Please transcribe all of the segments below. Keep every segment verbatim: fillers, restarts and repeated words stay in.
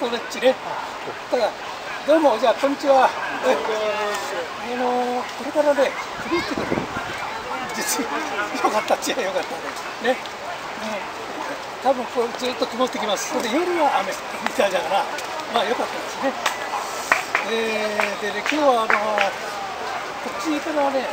トレッチね。だからどうも、じゃあこんにちは。えあのー、これからね、首ってくる。実によかったっちゃよかったね。ね。うん、多分こうずっと曇ってきます。それで夜は雨みたいだから、まあよかったですね。えー、でね、今日はあのー、こっちからね、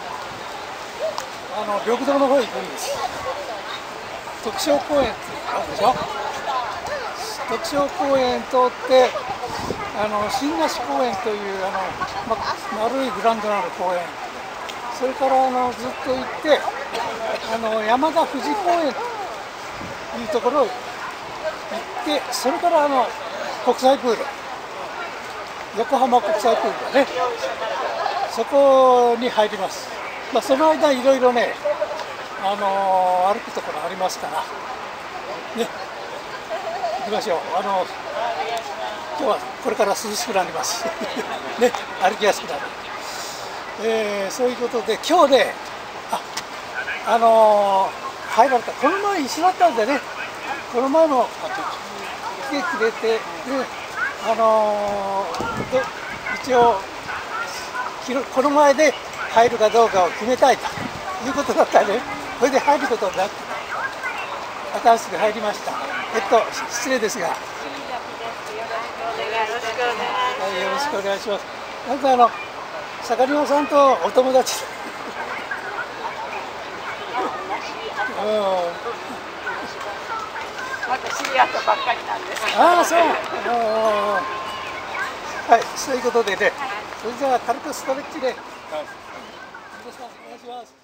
あの緑道の方へ行くんです。徳勝公園ってあるでしょ。徳勝公園通ってあの新河岸公園というあの、ま、丸いグラウンドのある公園、それからあのずっと行ってあの山田富士公園というところへ行って、それからあの国際プール、横浜国際プールだね、そこに入ります。まあ、その間いろいろね、あのー、歩くところありますからね、行きましょう。あの今日はこれから涼しくなりますね、歩きやすくなる、えー、そういうことで今日ね、あ、あのー、入られた、この前一緒だったんでね、この前も来てくれて、であのー、一応この前で入るかどうかを決めたいということだったね。それで入ることになって新しく入りました。えっと失礼ですが、はい、よろしくお願いします。なんかあの坂庭さんとお友達うん、 また知り合ったばっかりなんです。 ああ、そう。はい、そういうことでね、それじゃあ軽くストレッチで、はい、よろしくお願いします。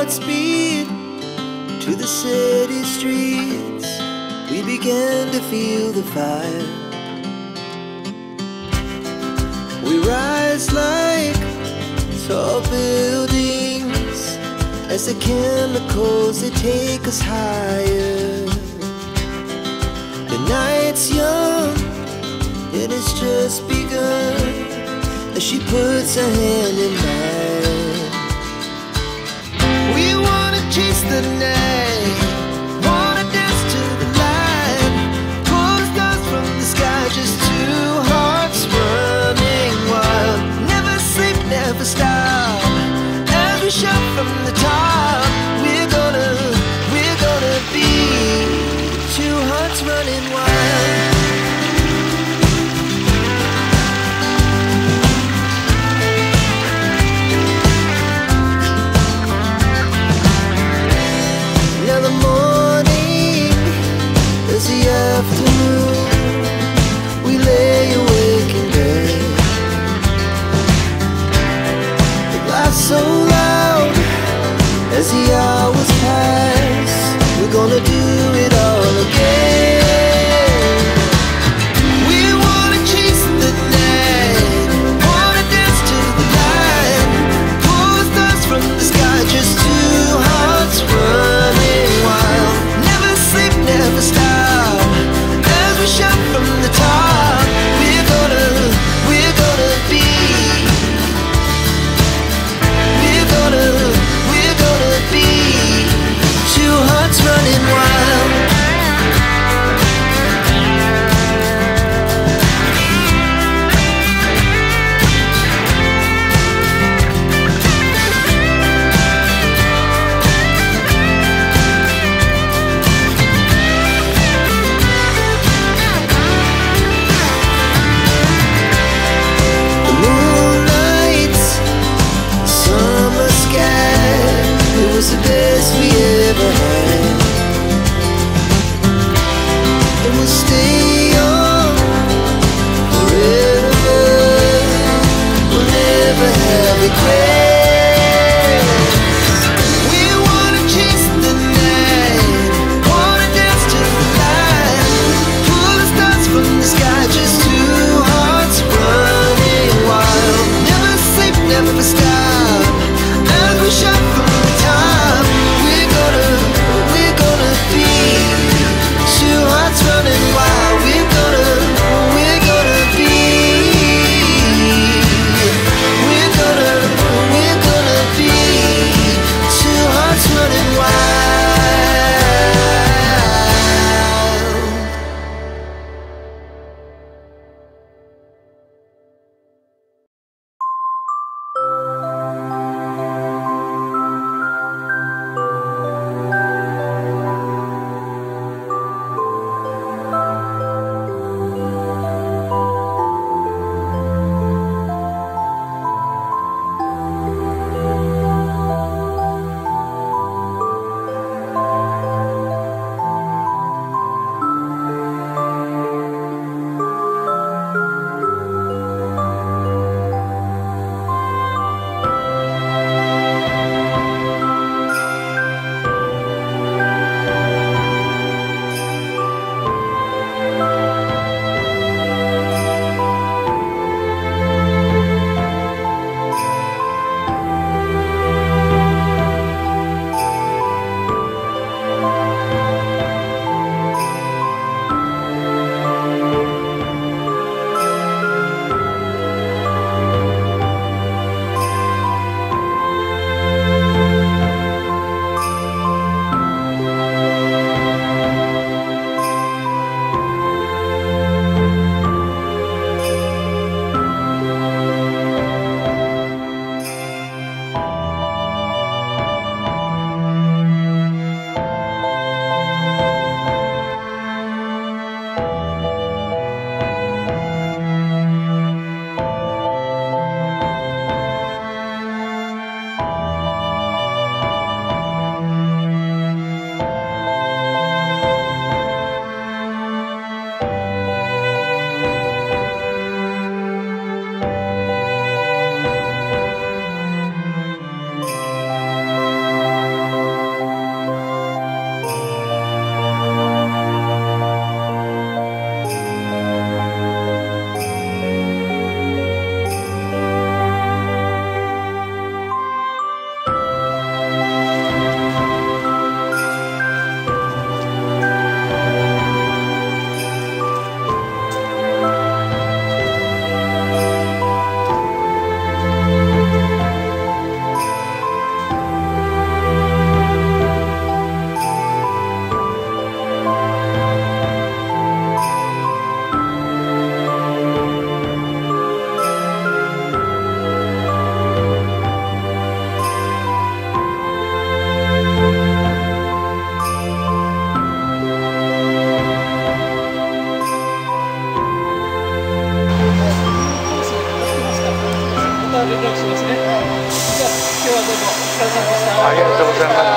speed to the city streets. We began to feel the fire. We rise like tall buildings as the chemicals, they take us higher. The night's young and it's just begun as she puts her hand in mine. We wanna chase the night, wanna dance to the light, pull stars from the sky, just two hearts running wild. Never sleep, never stop, as we shout from the top. We're gonna, we're gonna be two hearts running wild. Now the morning is the afternoon. We lay awake in bed. The laughs so loud as the hours pass. We're gonna do it all again. We wanna chase the night, wanna dance to the light, pull stars from the sky, just two hearts running wild. Never sleep, never stop, as we shout from the top. We're gonna, we're gonna be, we're gonna, we're gonna be two hearts running wild. The moonlight, summer sky, it was the best we ever had. And we'll stay on forever. We'll never have regrets. We wanna chase the night, wanna dance to the light, pull the stars from the sky, just two hearts running wild. Never sleep, never stop, as we shout from the top. We're gonna, we're gonna be two hearts running wild. We're gonna, we're gonna be, we're gonna, we're gonna be two hearts running wild. りがとうございます。